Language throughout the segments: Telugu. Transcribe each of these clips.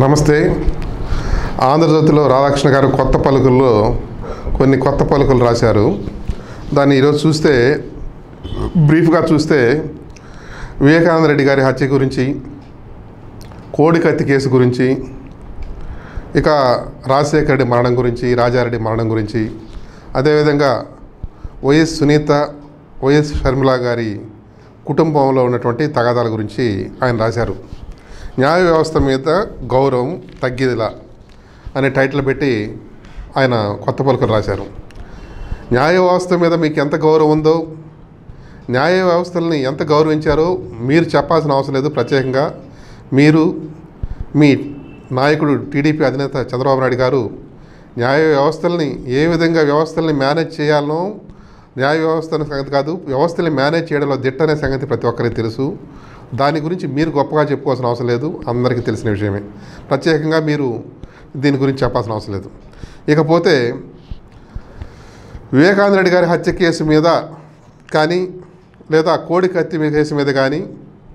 నమస్తే. ఆంధ్రజ్యోతిలో రాధాకృష్ణ గారు కొత్త పలుకుల్లో కొన్ని కొత్త పలుకులు రాశారు. దాన్ని ఈరోజు చూస్తే బ్రీఫ్గా చూస్తే వివేకానంద రెడ్డి గారి హత్య గురించి, కోడికత్తి కేసు గురించి, ఇక రాజశేఖర రెడ్డి మరణం గురించి, రాజారెడ్డి మరణం గురించి, అదేవిధంగా వైఎస్ సునీత, వైఎస్ షర్మిల గారి కుటుంబంలో ఉన్నటువంటి తగాదాల గురించి ఆయన రాశారు. న్యాయ వ్యవస్థ మీద గౌరవం తగ్గేదిలా అనే టైటిల్ పెట్టి ఆయన కొత్త పలుకులు రాశారు. న్యాయ వ్యవస్థ మీద మీకు ఎంత గౌరవం ఉందో, న్యాయ వ్యవస్థల్ని ఎంత గౌరవించారో మీరు చెప్పాల్సిన అవసరం లేదు. ప్రత్యేకంగా మీరు, మీ నాయకుడు టీడీపీ అధినేత చంద్రబాబు నాయుడు గారు న్యాయ వ్యవస్థల్ని ఏ విధంగా వ్యవస్థల్ని మేనేజ్ చేయాలనో, న్యాయ వ్యవస్థ అనే సంగతి కాదు, వ్యవస్థల్ని మేనేజ్ చేయడంలో దిట్ట అనే సంగతి ప్రతి ఒక్కరికి తెలుసు. దాని గురించి మీరు గొప్పగా చెప్పుకోవాల్సిన అవసరం లేదు, అందరికీ తెలిసిన విషయమే. ప్రత్యేకంగా మీరు దీని గురించి చెప్పాల్సిన అవసరం లేదు. ఇకపోతే వివేకానంద రెడ్డి గారి హత్య కేసు మీద కానీ, లేదా కోడికత్తి కేసు మీద కానీ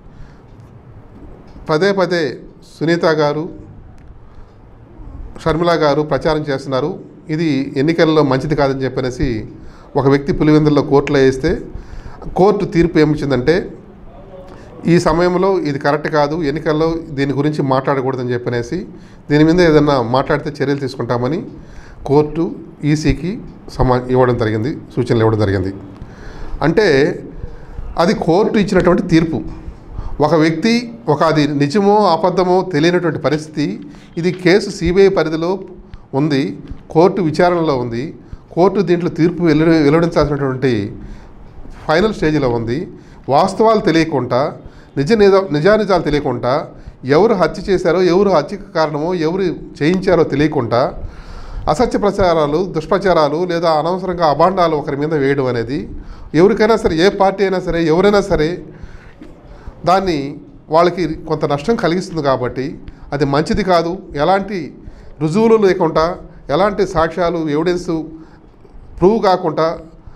పదే పదే సునీత గారు, షర్మిల గారు ప్రచారం చేస్తున్నారు. ఇది ఎన్నికల్లో మంచిది కాదని చెప్పనేసి ఒక వ్యక్తి పులివెందుల్లో కోర్టులో వేస్తే కోర్టు తీర్పు ఏమిచ్చిందంటే, ఈ సమయంలో ఇది కరెక్ట్ కాదు, ఎన్నికల్లో దీని గురించి మాట్లాడకూడదని చెప్పనేసి, దీని మీద ఏదన్నా మాట్లాడితే చర్యలు తీసుకుంటామని కోర్టు ఈసీకి ఇవ్వడం జరిగింది, సూచనలు ఇవ్వడం జరిగింది. అంటే అది కోర్టు ఇచ్చినటువంటి తీర్పు. ఒక వ్యక్తి అది నిజమో అబద్ధమో తెలియనటువంటి పరిస్థితి. ఇది కేసు సిబిఐ పరిధిలో ఉంది, కోర్టు విచారణలో ఉంది, కోర్టు దీంట్లో తీర్పు వెలువడించాల్సినటువంటి ఫైనల్ స్టేజ్లో ఉంది. వాస్తవాలు తెలియకుండా, నిజానిజాలు తెలియకుండా, ఎవరు హత్య చేశారో, ఎవరు హత్యకు కారణమో, ఎవరు చేయించారో తెలియకుండా అసత్య ప్రచారాలు, దుష్ప్రచారాలు లేదా అనవసరంగా అభాండాలు ఒకరి మీద వేయడం అనేది ఎవరికైనా సరే, ఏ పార్టీ అయినా సరే, ఎవరైనా సరే దాన్ని వాళ్ళకి కొంత నష్టం కలిగిస్తుంది. కాబట్టి అది మంచిది కాదు. ఎలాంటి రుజువులు లేకుండా, ఎలాంటి సాక్ష్యాలు, ఎవిడెన్సు ప్రూవ్ కాకుండా,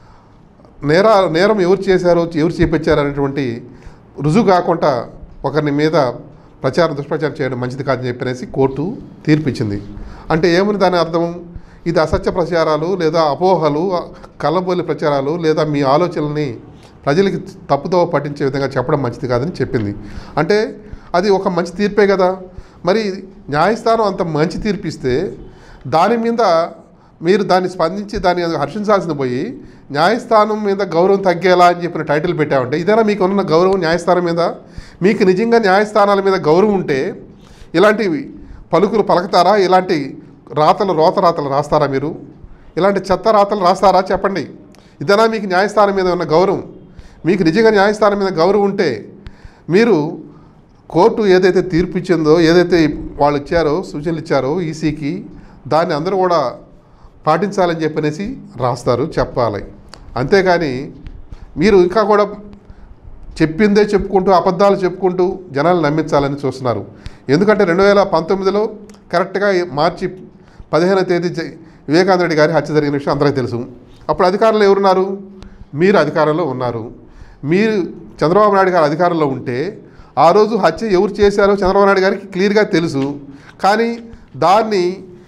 నేరం ఎవరు చేశారో, ఎవరు చేపించారో అనేటువంటి రుజువు కాకుండా ఒకరిని మీద దుష్ప్రచారం చేయడం మంచిది కాదని చెప్పనేసి కోర్టు తీర్పిచ్చింది. అంటే ఏమని దాని అర్థం? ఇది అసత్య ప్రచారాలు లేదా అపోహలు, కళ్ళబొల్లి ప్రచారాలు లేదా మీ ఆలోచనల్ని ప్రజలకి తప్పుదో పట్టించే విధంగా చెప్పడం మంచిది కాదని చెప్పింది. అంటే అది ఒక మంచి తీర్పే కదా. మరి న్యాయస్థానం అంత మంచి తీర్పిస్తే దాని మీద మీరు దాన్ని స్పందించి దాన్ని హర్షించాల్సిన పోయి న్యాయస్థానం మీద గౌరవం తగ్గేలా అని చెప్పిన టైటిల్ పెట్టామంటే ఇదేనా మీకు ఉన్న గౌరవం న్యాయస్థానం మీద? మీకు నిజంగా న్యాయస్థానాల మీద గౌరవం ఉంటే ఇలాంటి పలుకులు పలుకుతారా? ఇలాంటి రోతరాతలు రాస్తారా? మీరు ఇలాంటి చెత్త రాతలు రాస్తారా? చెప్పండి. ఇదేనా మీకు న్యాయస్థానం మీద ఉన్న గౌరవం? మీకు నిజంగా న్యాయస్థానం మీద గౌరవం ఉంటే మీరు కోర్టు ఏదైతే తీర్పు ఇచ్చిందో, ఏదైతే వాళ్ళు ఇచ్చారో, సూచనలు ఇచ్చారో ఈసీకి, దాన్ని అందరూ కూడా పాటించాలని చెప్పనేసి రాస్తారు, చెప్పాలి. అంతేకాని మీరు ఇంకా కూడా చెప్పిందే చెప్పుకుంటూ, అబద్ధాలు చెప్పుకుంటూ జనాలు నమ్మించాలని చూస్తున్నారు. ఎందుకంటే 2019లో కరెక్ట్గా మార్చి 15వ తేదీ వివేకానంద రెడ్డి గారి హత్య జరిగిన విషయం అందరికీ తెలుసు. అప్పుడు అధికారంలో ఎవరున్నారు? మీరు అధికారంలో ఉన్నారు. మీరు చంద్రబాబు నాయుడు గారు అధికారంలో ఉంటే ఆ రోజు హత్య ఎవరు చేశారో చంద్రబాబు నాయుడు గారికి క్లియర్గా తెలుసు. కానీ దాన్ని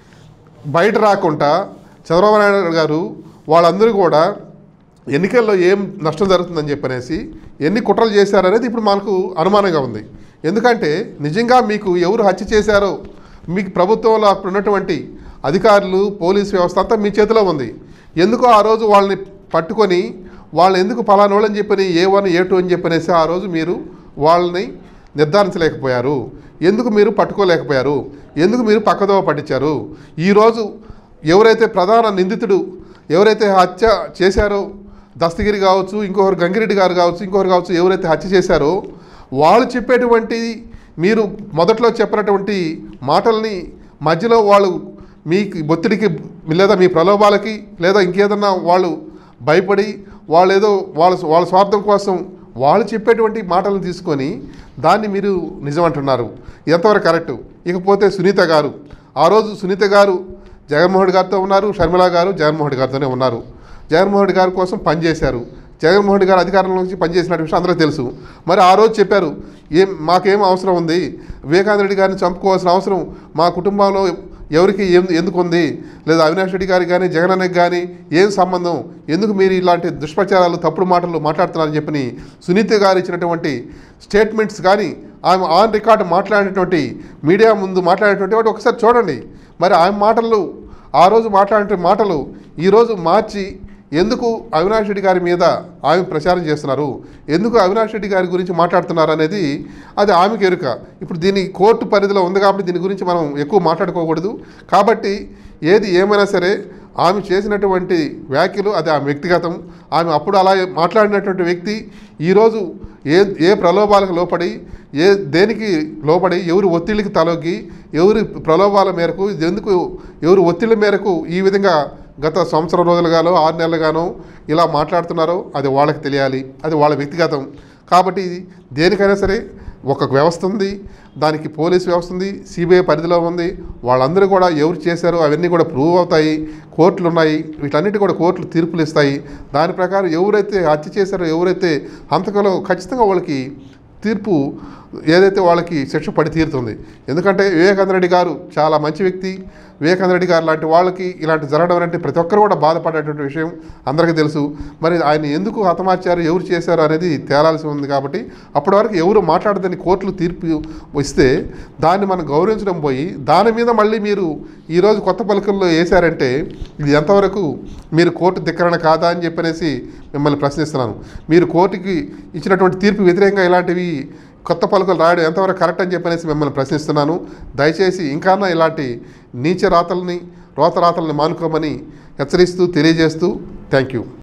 బయట రాకుండా చంద్రబాబు నాయుడు గారు వాళ్ళందరూ కూడా ఎన్నికల్లో ఏం నష్టం జరుగుతుందని చెప్పనేసి ఎన్ని కుట్రలు చేశారనేది ఇప్పుడు మనకు అనుమానంగా ఉంది. ఎందుకంటే నిజంగా మీకు ఎవరు హత్య చేశారో, మీకు ప్రభుత్వంలో అప్పుడు ఉన్నటువంటి అధికారులు, పోలీసు వ్యవస్థ అంతా మీ చేతిలో ఉంది. ఎందుకో ఆ రోజు వాళ్ళని పట్టుకొని వాళ్ళని ఎందుకు పలానోళ్ళని చెప్పని A1 A2 అని చెప్పనేసి ఆ రోజు మీరు వాళ్ళని నిర్ధారించలేకపోయారు? ఎందుకు మీరు పట్టుకోలేకపోయారు? ఎందుకు మీరు పక్కదోవ పట్టించారు? ఈరోజు ఎవరైతే ప్రధాన నిందితుడు, ఎవరైతే హత్య చేశారో, దస్తగిరి కావచ్చు, ఇంకొకరు గంగిరెడ్డి గారు కావచ్చు, ఇంకొకరు కావచ్చు, ఎవరైతే హత్య చేశారో వాళ్ళు చెప్పేటువంటి, మీరు మొదట్లో చెప్పినటువంటి మాటల్ని మధ్యలో వాళ్ళు మీ ఒత్తిడికి లేదా మీ ప్రలోభాలకి లేదా ఇంకేదన్నా వాళ్ళు భయపడి వాళ్ళ స్వార్థం కోసం వాళ్ళు చెప్పేటువంటి మాటలను తీసుకొని దాన్ని మీరు నిజం అంటున్నారు. ఎంతవరకు కరెక్టు? ఇకపోతే సునీత గారు, ఆ రోజు సునీత గారు జగన్మోహన్ రెడ్డి గారితో ఉన్నారు, షర్మిల గారు జగన్మోహన్ రెడ్డి గారితోనే ఉన్నారు. జగన్మోహన్ రెడ్డి గారి కోసం పనిచేశారు. జగన్మోహన్ రెడ్డి గారు అధికారంలో నుంచి పనిచేసిన విషయం అందరికీ తెలుసు. మరి ఆ రోజు చెప్పారు, మాకేం అవసరం ఉంది, వివేకానంద రెడ్డి గారిని చంపుకోవాల్సిన అవసరం మా కుటుంబంలో ఎవరికి ఎందుకు ఉంది, లేదా అవినాష్ రెడ్డి గారికి కానీ జగనన్నకి కానీ ఏం సంబంధం, ఎందుకు మీరు ఇలాంటి దుష్ప్రచారాలు తప్పుడు మాటలు మాట్లాడుతున్నారని చెప్పని సునీత గారు ఇచ్చినటువంటి స్టేట్మెంట్స్ కానీ ఆమె ఆన్ రికార్డు మాట్లాడినటువంటి మీడియా ముందు మాట్లాడేటువంటి వాటి ఒకసారి చూడండి. మరి ఆమె మాటలు ఆ రోజు మాట్లాడే మాటలు ఈరోజు మార్చి ఎందుకు అవినాష్ రెడ్డి గారి మీద ఆమె ప్రచారం చేస్తున్నారు, ఎందుకు అవినాష్ రెడ్డి గారి గురించి మాట్లాడుతున్నారు అనేది అది ఆమెకి ఎరుక. ఇప్పుడు దీని కోర్టు పరిధిలో ఉంది కాబట్టి దీని గురించి మనం ఎక్కువ మాట్లాడుకోకూడదు. కాబట్టి ఏది ఏమైనా సరే ఆమె చేసినటువంటి వ్యాఖ్యలు అది ఆమె వ్యక్తిగతం. ఆమె అప్పుడు అలా మాట్లాడినటువంటి వ్యక్తి ఈరోజు ఏ ప్రలోభాలకు లోపడి దేనికి లోపడి ఎవరి ఒత్తిడికి తలొగ్గి ఎవరి ప్రలోభాల మేరకు ఎవరి ఒత్తిళ్ళ మేరకు ఈ విధంగా గత సంవత్సరం రోజులుగానో 6 నెలలుగానో ఇలా మాట్లాడుతున్నారో అది వాళ్ళకి తెలియాలి, అది వాళ్ళ వ్యక్తిగతం. కాబట్టి దేనికైనా సరే ఒక వ్యవస్థ ఉంది, దానికి పోలీస్ వ్యవస్థ ఉంది, సిబిఐ పరిధిలో ఉంది. వాళ్ళందరూ కూడా ఎవరు చేశారో అవన్నీ కూడా ప్రూవ్ అవుతాయి, కోర్టులు ఉన్నాయి, వీటన్నిటి కూడా కోర్టులు తీర్పులు ఇస్తాయి. దాని ప్రకారం ఎవరైతే హత్య చేశారో ఎవరైతే హంతకులో ఖచ్చితంగా వాళ్ళకి తీర్పు ఏదైతే వాళ్ళకి శిక్ష పడి తీరుతుంది. ఎందుకంటే వివేకానంద రెడ్డి గారు చాలా మంచి వ్యక్తి. వివేకానంద రెడ్డి గారు లాంటి వాళ్ళకి ఇలాంటి జరగడం అంటే ప్రతి ఒక్కరు కూడా బాధపడేటువంటి విషయం అందరికీ తెలుసు. మరి ఆయన ఎందుకు హతమార్చారు, ఎవరు చేశారు అనేది తేలాల్సి ఉంది. కాబట్టి అప్పటి వరకు ఎవరు మాట్లాడదని కోర్టులు తీర్పు ఇస్తే దాన్ని మనం గౌరవించడం పోయి దాని మీద మళ్ళీ మీరు ఈరోజు కొత్త పలుకుల్లో వేశారంటే ఇది ఎంతవరకు మీరు కోర్టు ధిక్కరణ కాదా అని చెప్పనేసి మిమ్మల్ని ప్రశ్నిస్తున్నాను. మీరు కోర్టుకి ఇచ్చినటువంటి తీర్పు వ్యతిరేకంగా ఇలాంటివి కొత్త పలుకులు రాయడం ఎంతవరకు కరెక్ట్ అని చెప్పనేసి మిమ్మల్ని ప్రశ్నిస్తున్నాను. దయచేసి ఇంకా ఇలాంటి నీచ రాతల్ని రోతరాతల్ని మానుకోమని హెచ్చరిస్తూ తెలియజేస్తూ థ్యాంక్ యూ.